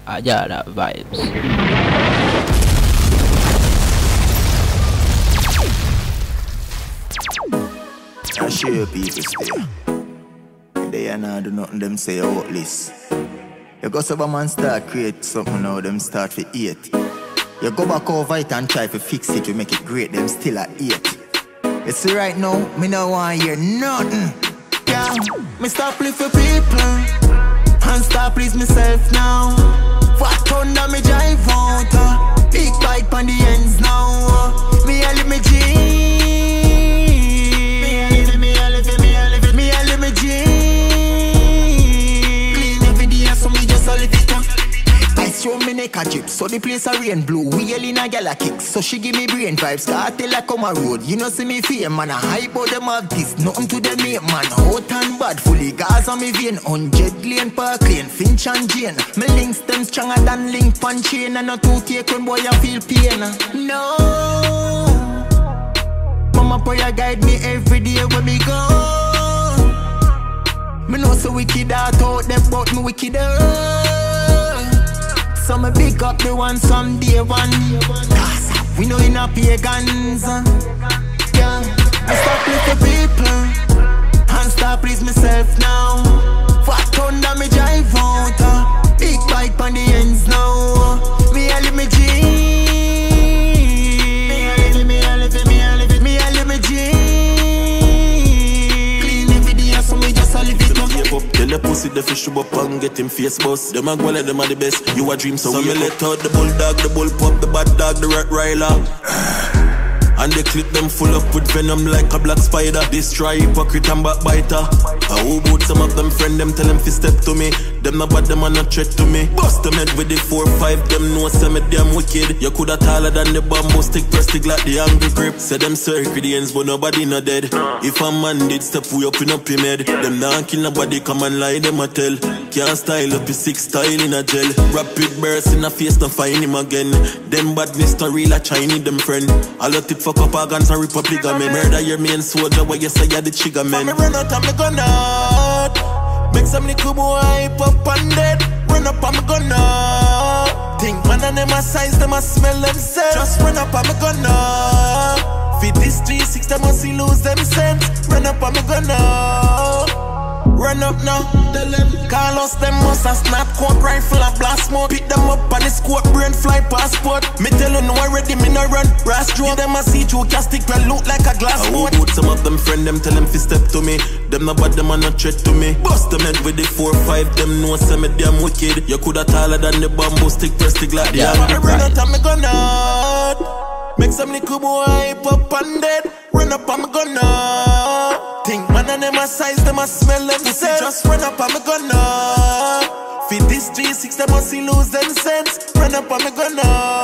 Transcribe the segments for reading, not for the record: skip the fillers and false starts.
Ajada vibes. I share people stay. They are not do nothing them say outlist. You go some man start create something now, them start for 8. You go back over it and try to fix it to make it great, them still at 8. You see right now, me no want hear nothing. Yeah, me stop live for people and stop please myself now. What thunder me drive out, big bike on the ends now. Me a live me dream. Me a live me dream. Clean every day so me just a live it up. I show me neck a drip, so the place a rain blue. Wheel in a gal a kick, so she give me brain vibes. Cause I tell her come a road, you know see me fame man. I hype out them have this, nothing to them mate man. Hot and bad, fully gas on me vein. 100 lane Park Lane, Finch and Jane. Me links them stronger than link pan chain. And no two take when boy I feel pain. No, mama prayer guide me every day when me go. Me know so wicked out them but me wicked so me big up the one someday one. Cause we know in a pagans. Yeah, I stop little people and stop please myself now. What thunder me drive out, big bike on the ends now. Me a live me dream. Me a live me dream. Clean every day so me just a live it up. Tell the pussy the fish up and get him face bust. Them a go like them are the best. You a dream so me let out the bulldog, the bull pup, the bad dog, the Rottweiler. And they clip them full up with venom like a black spider. Destroy hypocrite and backbiter. I who boot some of them friend them tell them fi step to me. Them not bad, them are not threat to me. Bust them head with the 4-5, them know say me damn wicked. You coulda taller than the bamboo stick, press stick like the angry grip. Say them circuits but nobody not dead. If a man did step we up in him head. Them not kill nobody, come and lie them a tell. Can't style up his 6 style in a gel. Rapid burst in a face, don't find him again. Them badness to real a Chinese them friend. A lot it fuck up organs and rip up ligament. Murder your main soldier where you say you're the trigger man. Me run out and me gun out. Make some little boy hype up and dead. Run up and me gun out. Think man and them a size, them a smell themselves. Just run up and me gun out. Feed this 3-6, them must lose them sense. Run up and me gun out. Run up now, tell them Carlos them must a snap coat rifle and blast smoke. Pick them up on the squad, brain fly passport. Me tell you no already, me no run brass drone. Them a see through castic well look like a glass boat. Some of them friend them tell them fi step to me. Them no bad, them a not threat to me. Bust them head with the 4-5, them know say me damn wicked. You coulda taller than the bamboo stick, press stick like the angry. Run out and me gun out. Make some little boy hype up and dead. Run up and me gun out. Think man and them a size, them a smell themselves. Just run up and me gun out. Feed this 3-6, them must lose them sense. Run up and me gun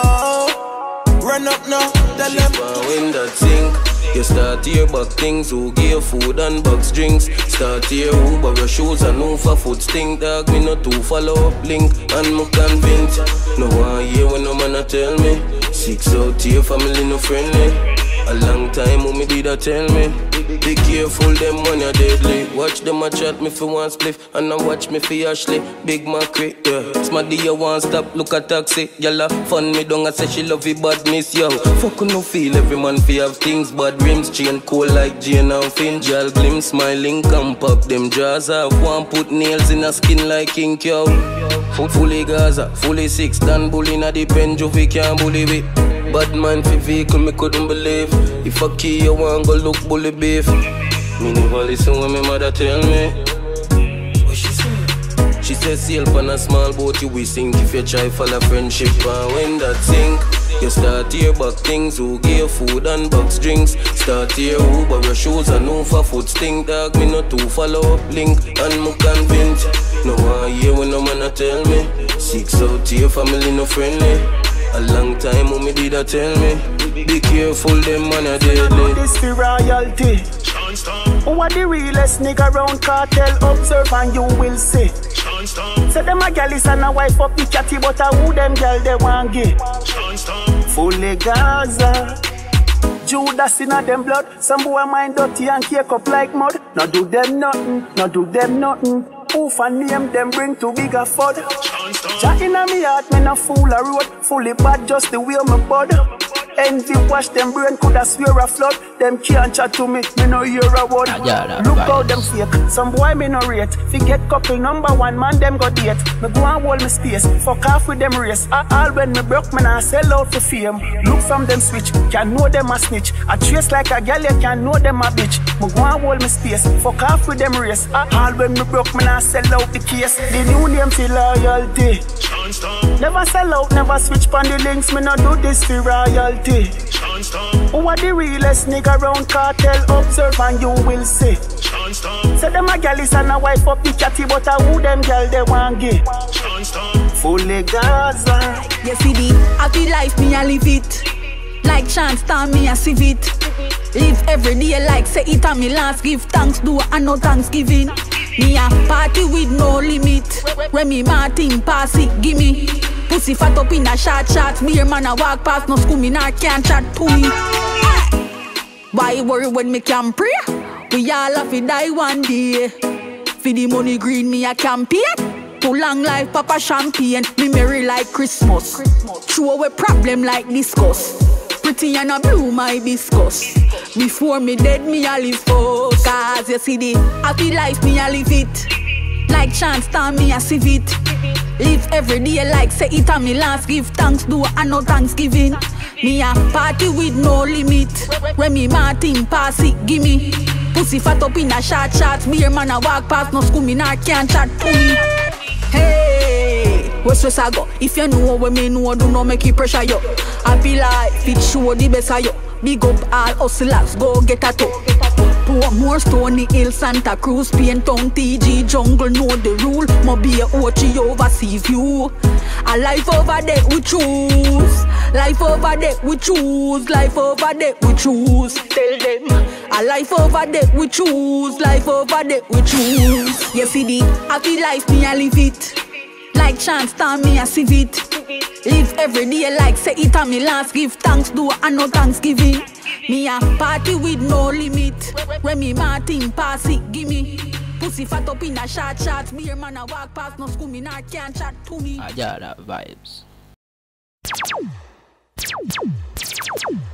out. Run up now, tell them when that sink. You start here back things who give food and box drinks. Start here who borrow shoes and no for food stink. Dog me not to follow up link and me convinced. No one hear when no man a tell me. 6 out here family no friendly. A long time who me did a tell me. Be careful, them money are deadly. Watch them a chat me for one spliff, and I watch me for Ashley. Big Macri, yeah. Smarty you want stop, look at taxi. Yalla fun me down, I say she love it badness, yo. Fuck no feel, every man fi have things. Bad rims, chain cold like Jane and Finn. Jal glim, smiling, come pop them jaws off. One put nails in her skin like King Cow. Fully Gaza, fully 6, done bully na the pen, Jovi can't bully me. Bad man fi vehicle, me couldn't believe. If I key you want go look bully beef. Me never listen when my mother tell me. What she say? She said sail on a small boat you will sink if you try follow friendship. And when that sink, you start here back things who give food and box drinks. Start here who borrow shoes and no for food stink. Dog me not to follow up link and me convinced. No one hear when no man a tell me. 6 out here family no friendly. A long time who me did a tell me. Be careful, them man a deadly. This the royalty. Who are the realest nigga round cartel? Observe and you will see. Say them a gal is and a wife up the catty, but a who them gal they want gay. Fully Gaza. Judas in a them blood. Some boy mind dirty and cake up like mud. No do them nothing, no do them nothing. Who for name them bring to bigger fud. Jah inna me heart, me no fool a road. Fully bad just the way me bud. Envy wash them brain, coulda swear a flood. Them can't chat to me no hear a word. Look how them fake, some boy me no rate. Forget couple number one man them go date. Me go and hold me space, fuck off with them race. All when me broke, me nah sell out for fame. Look from them switch, can know them a snitch. I trace like a gal, you can know them a bitch. Me go and hold me space, fuck off with them race. All when me broke, me nah sell out the case. The new name for loyalty. Never sell out, never switch on the links. Me no do this for royalty. Who are the realest nigga round cartel? Observe and you will see. Say them a gal is and a wife up the catty, but a who them gal they want gay. Fully Gaza. You see the happy life me a live it. Like chance time me a sieve it. Live every day like say it and me last. Give thanks do and no thanksgiving. Me a party with no limit. When me Martin pass it, gimme. Pussy fat up in a short shots. Me man a walk past, no school me nah can't chat to me. Why worry when me can pray? We all have to die one day. For the money green me a campaign. Too long life papa champagne. Me merry like Christmas. Throw away problem like discuss. Pretty and a blue my hibiscus. Before me dead me a live for. Cause you see the happy life me a live it. Like chance time me a sieve it. Live every day like say it and me last. Give thanks do and no thanksgiving. Me a party with no limit. When me Martin pass it, gimme. Pussy fat up in a short shots. Me man a walk past, no school me nah can't chat to me. Hey, what's this I go? If you know what me know, do not make it pressure you. Happy life, it show the best of you. Big up all hustlers, go get a toe. Pour more Stony Hill, Santa Cruz, Pain Town, TG, Jungle, know the rule. Mobile, OG, overseas view. A life over there we choose. Life over there we choose. Life over there we choose. Tell them. A life over there we choose. Life over there we choose. You see the happy life me a live it. Like chance time me a sieve it. Live every day like say it and me last. Give thanks do and no thanksgiving. Me a party with no limit. When me Martin pass it, gimme. Pussy fat up in a short shots. Me man a walk past, no school me nah can't chat to me. Ajara vibes.